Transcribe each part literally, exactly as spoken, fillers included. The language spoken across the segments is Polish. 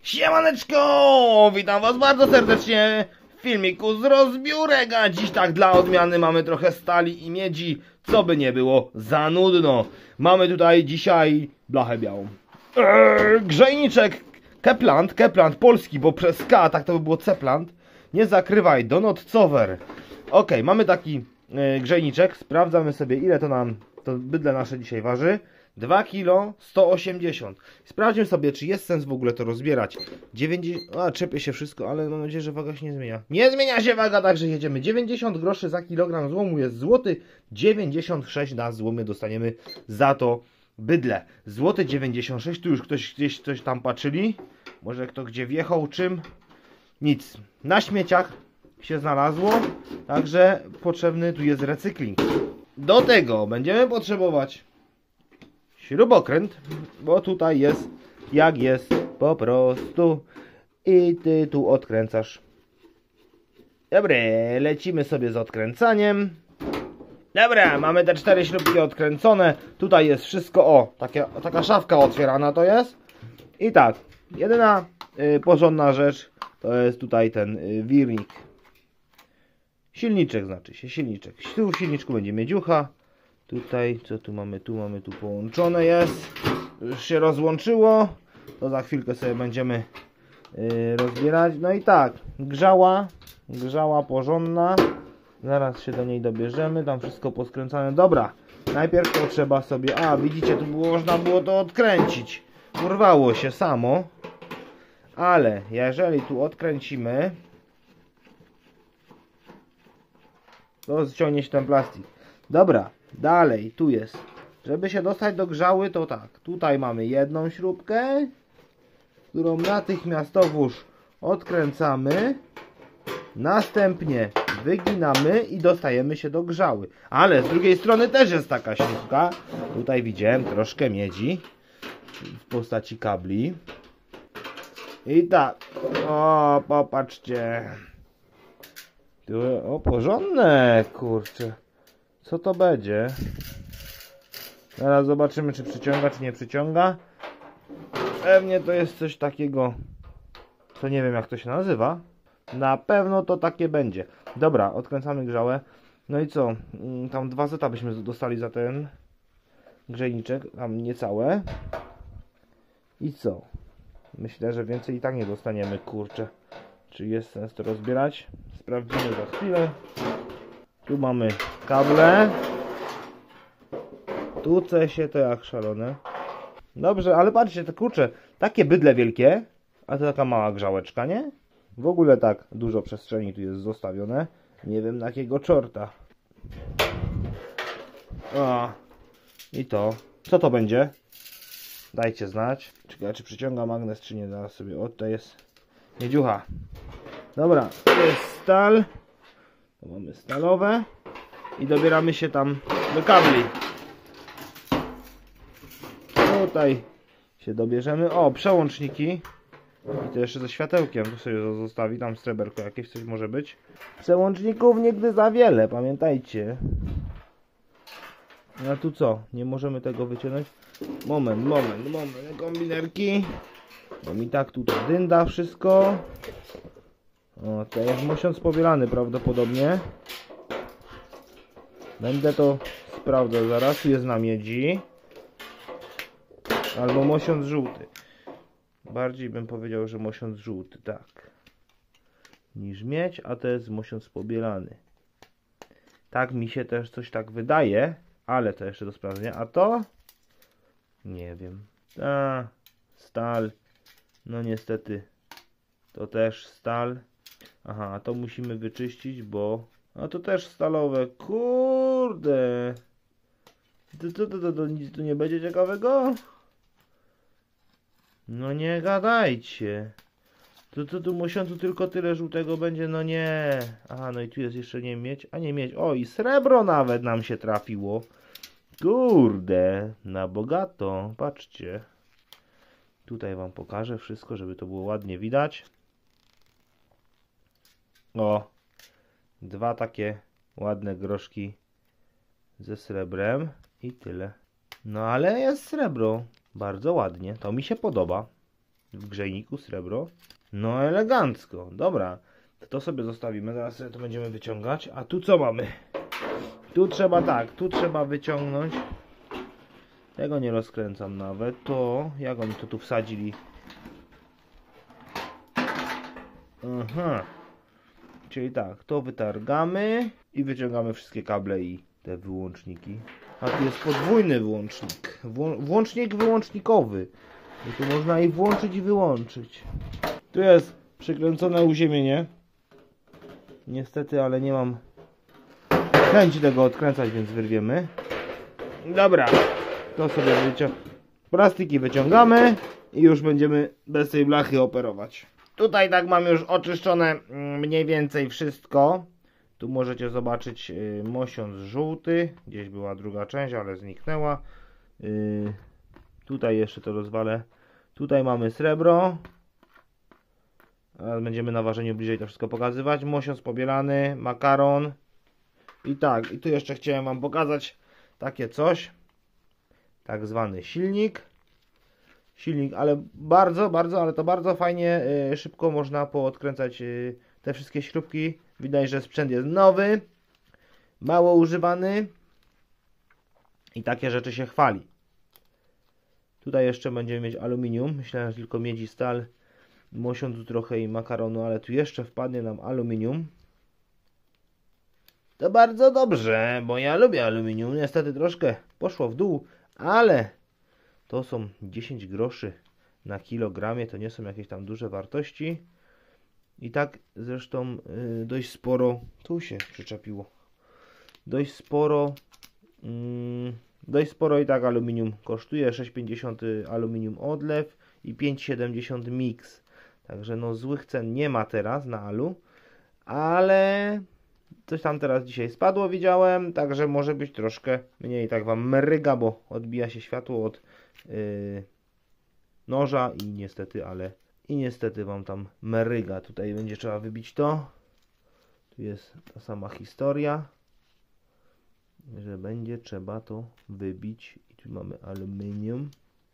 Siemaneczko! Witam was bardzo serdecznie w filmiku z rozbiórek, a dziś tak dla odmiany mamy trochę stali i miedzi, co by nie było za nudno. Mamy tutaj dzisiaj blachę białą. Eee, grzejniczek Keplant, Keplant polski, bo przez K, tak to by było Ceplant. Nie zakrywaj, Donut Cover. Ok, mamy taki e, grzejniczek, sprawdzamy sobie ile to nam, to bydle nasze dzisiaj waży. dwa kilo sto osiemdziesiąt. Sprawdźmy sobie, czy jest sens w ogóle to rozbierać. dziewięćdziesiąt... A, czepie się wszystko, ale mam nadzieję, że waga się nie zmienia. Nie zmienia się waga, także jedziemy. dziewięćdziesiąt groszy za kilogram złomu jest złoty. dziewięćdziesiąt sześć na złomie dostaniemy za to bydle. Złoty dziewięćdziesiąt sześć. Tu już ktoś gdzieś coś tam patrzyli. Może kto gdzie wjechał, czym. Nic. Na śmieciach się znalazło. Także potrzebny tu jest recykling. Do tego będziemy potrzebować śrubokręt, bo tutaj jest jak jest po prostu i ty tu odkręcasz. Dobra, lecimy sobie z odkręcaniem. Dobra, mamy te cztery śrubki odkręcone. Tutaj jest wszystko, o, takie, taka szafka otwierana to jest. I tak, jedyna y, porządna rzecz to jest tutaj ten y, wirnik. Silniczek znaczy się, silniczek. Tu w silniczku będzie miedziucha. Tutaj, co tu mamy? Tu mamy, tu połączone jest. Już się rozłączyło. To za chwilkę sobie będziemy yy, rozbierać. No i tak, grzała, grzała porządna. Zaraz się do niej dobierzemy. Tam wszystko poskręcane. Dobra, najpierw to trzeba sobie... A, widzicie, tu było, można było to odkręcić. Urwało się samo. Ale jeżeli tu odkręcimy, to ściągnie się ten plastik. Dobra. Dalej, tu jest. Żeby się dostać do grzały, to tak. Tutaj mamy jedną śrubkę, którą natychmiastowóż odkręcamy. Następnie wyginamy i dostajemy się do grzały. Ale z drugiej strony też jest taka śrubka. Tutaj widziałem troszkę miedzi w postaci kabli. I tak. O, popatrzcie. Tu, o, porządne, kurczę. Co to będzie? Zaraz zobaczymy, czy przyciąga, czy nie przyciąga. Pewnie to jest coś takiego, co nie wiem jak to się nazywa. Na pewno to takie będzie. Dobra, odkręcamy grzałę. No i co? Tam dwa zeta byśmy dostali za ten grzejniczek. Tam niecałe. I co? Myślę, że więcej i tak nie dostaniemy, kurczę. Czy jest sens to rozbierać? Sprawdzimy za chwilę. Tu mamy kable. Tu się to jak szalone. Dobrze, ale patrzcie, te kurcze, takie bydle wielkie, a to taka mała grzałeczka, nie? W ogóle tak dużo przestrzeni tu jest zostawione. Nie wiem na jakiego czorta. O, i to. Co to będzie? Dajcie znać. Czekaj, czy przyciąga magnes, czy nie. Zaraz sobie. O, to jest miedziucha. Dobra, to jest stal. To mamy stalowe i dobieramy się tam do kabli. Tutaj się dobierzemy. O, przełączniki. I to jeszcze ze światełkiem. Tu sobie to zostawi. Tam sreberko jakieś coś może być. Przełączników nigdy za wiele, pamiętajcie. A tu co? Nie możemy tego wyciągnąć. Moment, moment, moment. Kombinerki. Bo mi tak tutaj dynda wszystko. O, to jest mosiąc powielany prawdopodobnie. Będę to sprawdzał zaraz. Tu jest na miedzi. Albo mosiąc żółty. Bardziej bym powiedział, że mosiąc żółty, tak. Niż miedź, a to jest mosiąc pobielany. Tak mi się też coś tak wydaje. Ale to jeszcze do sprawdzenia. A to? Nie wiem. A, stal. No niestety. To też stal. Aha, a to musimy wyczyścić, bo... A to też stalowe. Kurde. To, to, to, to, to nic tu nie będzie ciekawego? No nie gadajcie. To, to tu musiącu tylko tyle żółtego będzie? No nie. Aha, no i tu jest jeszcze nie miedź. A nie miedź. O, i srebro nawet nam się trafiło. Kurde. Na bogato. Patrzcie. Tutaj wam pokażę wszystko, żeby to było ładnie widać. O, dwa takie ładne groszki ze srebrem i tyle. No ale jest srebro, bardzo ładnie, to mi się podoba. w grzejniku srebro. No elegancko, dobra. To, to sobie zostawimy, zaraz sobie to będziemy wyciągać. A tu co mamy? Tu trzeba tak, tu trzeba wyciągnąć. Tego nie rozkręcam nawet. To, jak oni to tu wsadzili? Aha. Czyli tak, to wytargamy i wyciągamy wszystkie kable i te wyłączniki. A tu jest podwójny wyłącznik. Wło włącznik wyłącznikowy. I tu można i włączyć i wyłączyć. Tu jest przykręcone uziemienie. Niestety, ale nie mam chęci tego odkręcać, więc wyrwiemy. Dobra, to sobie wyciągamy. Plastiki wyciągamy i już będziemy bez tej blachy operować. Tutaj tak mam już oczyszczone mniej więcej wszystko. Tu możecie zobaczyć yy, mosiąc żółty. Gdzieś była druga część, ale zniknęła. Yy, tutaj jeszcze to rozwalę. Tutaj mamy srebro. Teraz będziemy na ważeniu bliżej to wszystko pokazywać. Mosiąc pobielany, makaron. I tak, i tu jeszcze chciałem wam pokazać takie coś. Tak zwany silnik. Silnik, ale bardzo, bardzo, ale to bardzo fajnie, yy, szybko można poodkręcać yy, te wszystkie śrubki. Widać, że sprzęt jest nowy, mało używany i takie rzeczy się chwali. Tutaj jeszcze będziemy mieć aluminium. Myślałem, że tylko miedź i stal, mosiądzu trochę i makaronu, ale tu jeszcze wpadnie nam aluminium. To bardzo dobrze, bo ja lubię aluminium. Niestety troszkę poszło w dół, ale to są dziesięć groszy na kilogramie. To nie są jakieś tam duże wartości. I tak zresztą yy, dość sporo, tu się przyczepiło, dość sporo, yy, dość sporo i tak aluminium kosztuje, sześć pięćdziesiąt aluminium odlew i pięć siedemdziesiąt mix. Także no złych cen nie ma teraz na alu, ale coś tam teraz dzisiaj spadło, widziałem, także może być troszkę mniej. Tak wam mryga, bo odbija się światło od yy, noża i niestety, ale I niestety wam tam meryga. Tutaj będzie trzeba wybić to. Tu jest ta sama historia, że będzie trzeba to wybić. I tu mamy aluminium.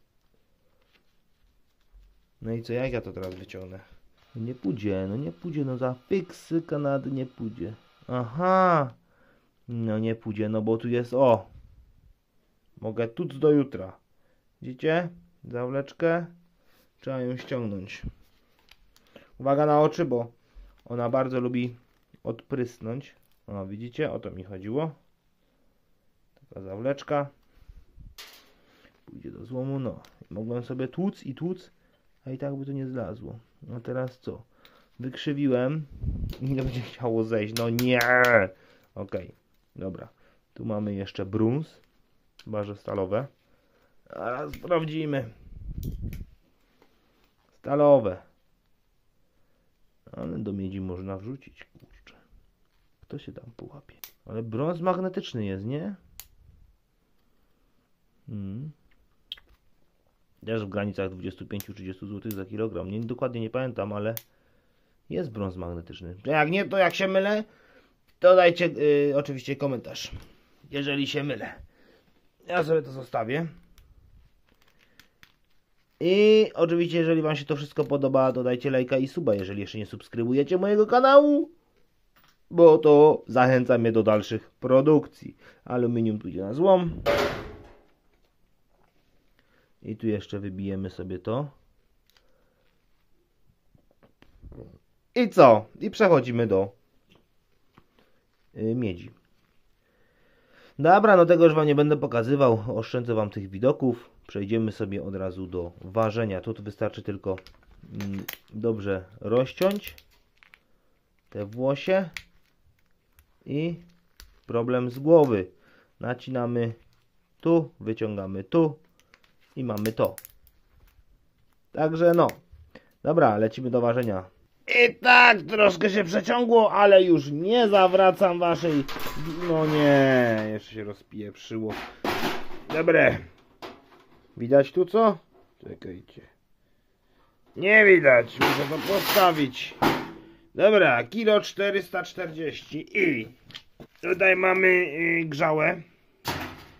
No i co, jak ja to teraz wyciągnę? No nie pójdzie, no nie pójdzie, no za fiksy Kanady nie pójdzie. Aha. No nie pójdzie, no bo tu jest, o. Mogę tuc do jutra. Widzicie? Zawleczkę. Trzeba ją ściągnąć. Uwaga na oczy, bo ona bardzo lubi odprysnąć. O, widzicie? O to mi chodziło. Taka zawleczka. Pójdzie do złomu. No. Mogłem sobie tłuc i tłuc, a i tak by to nie zlazło. A teraz co? Wykrzywiłem. I nie będzie chciało zejść. No nie! Okej. Okay. Dobra. Tu mamy jeszcze brąz. Chyba że stalowe. Teraz sprawdzimy. Stalowe. Ale do miedzi można wrzucić, kurczę. Kto się tam połapie? Ale brąz magnetyczny jest, nie? Hmm. Też w granicach dwudziestu pięciu do trzydziestu złotych za kilogram. Nie, dokładnie nie pamiętam, ale jest brąz magnetyczny. Jak nie, to jak się mylę, to dajcie yy, oczywiście komentarz. Jeżeli się mylę. Ja sobie to zostawię. I oczywiście, jeżeli wam się to wszystko podoba, to dajcie lajka i suba, jeżeli jeszcze nie subskrybujecie mojego kanału, bo to zachęca mnie do dalszych produkcji. Aluminium pójdzie na złom. I tu jeszcze wybijemy sobie to. I co? I przechodzimy do yy, miedzi. Dobra, no tego już wam nie będę pokazywał. Oszczędzę wam tych widoków. Przejdziemy sobie od razu do ważenia. Tu wystarczy tylko mm, dobrze rozciąć te włosie i problem z głowy. Nacinamy tu, wyciągamy tu i mamy to. Także no. Dobra, lecimy do ważenia. I tak troszkę się przeciągło, ale już nie zawracam waszej... No nie, jeszcze się rozpieprzyło. Dobre. Widać tu co? Czekajcie. Nie widać, muszę to postawić. Dobra, kilo czterysta czterdzieści i tutaj mamy yy, grzałę.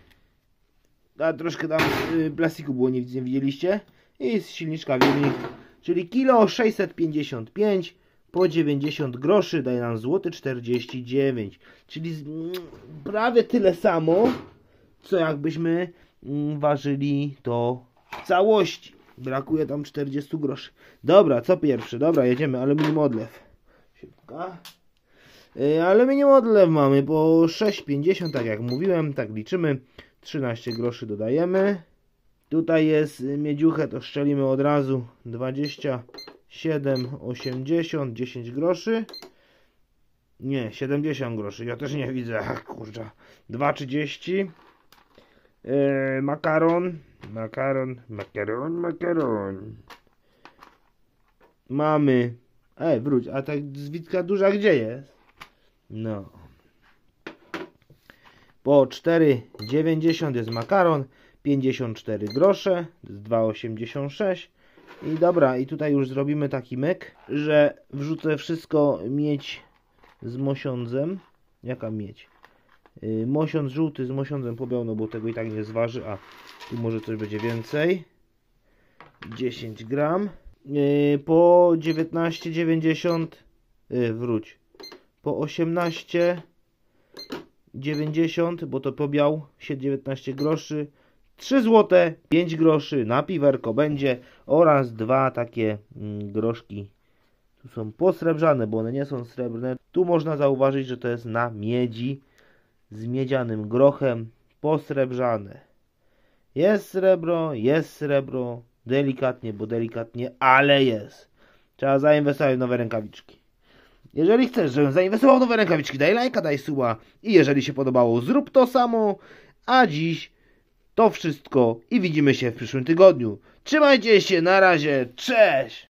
A troszkę tam yy, plastiku było, nie, nie widzieliście. I z silniczka wielnik Czyli kilo sześćset pięćdziesiąt pięć po dziewięćdziesiąt groszy daje nam złoty czterdzieści dziewięć. Czyli z, mm, prawie tyle samo, co jakbyśmy mm, ważyli to w całości. Brakuje tam czterdzieści groszy. Dobra, co pierwsze? Dobra, jedziemy. Aluminium odlew. Szybka. Yy, aluminium odlew mamy po sześć pięćdziesiąt, tak jak mówiłem, tak liczymy. trzynaście groszy dodajemy. Tutaj jest miedziuchę, to szczelimy od razu. dwadzieścia siedem osiemdziesiąt, dziesięć groszy. Nie, siedemdziesiąt groszy. Ja też nie widzę. Ach, kurczę. dwa trzydzieści. Yy, makaron. Makaron, makaron, makaron. Mamy. Ej, wróć, a ta zwitka duża gdzie jest? No. Po cztery dziewięćdziesiąt jest makaron. pięćdziesiąt cztery grosze. To jest dwa osiemdziesiąt sześć. I dobra, i tutaj już zrobimy taki myk, że wrzucę wszystko miedź z mosiądzem. Jaka miedź? Yy, mosiądz żółty z mosiądzem pobiał, no bo tego i tak nie zważy, a tu może coś będzie więcej. dziesięć gram. Yy, po dziewiętnaście dziewięćdziesiąt yy, wróć. Po osiemnaście dziewięćdziesiąt, bo to pobiał się dziewiętnaście groszy. trzy złote pięć groszy na piwerko będzie oraz dwa takie mm, groszki. Tu są posrebrzane, bo one nie są srebrne. Tu można zauważyć, że to jest na miedzi z miedzianym grochem posrebrzane. Jest srebro, jest srebro, delikatnie, bo delikatnie, ale jest. Trzeba zainwestować w nowe rękawiczki. Jeżeli chcesz, żebym zainwestował w nowe rękawiczki, daj lajka, daj suba i jeżeli się podobało, zrób to samo. A dziś to wszystko i widzimy się w przyszłym tygodniu. Trzymajcie się, na razie, cześć!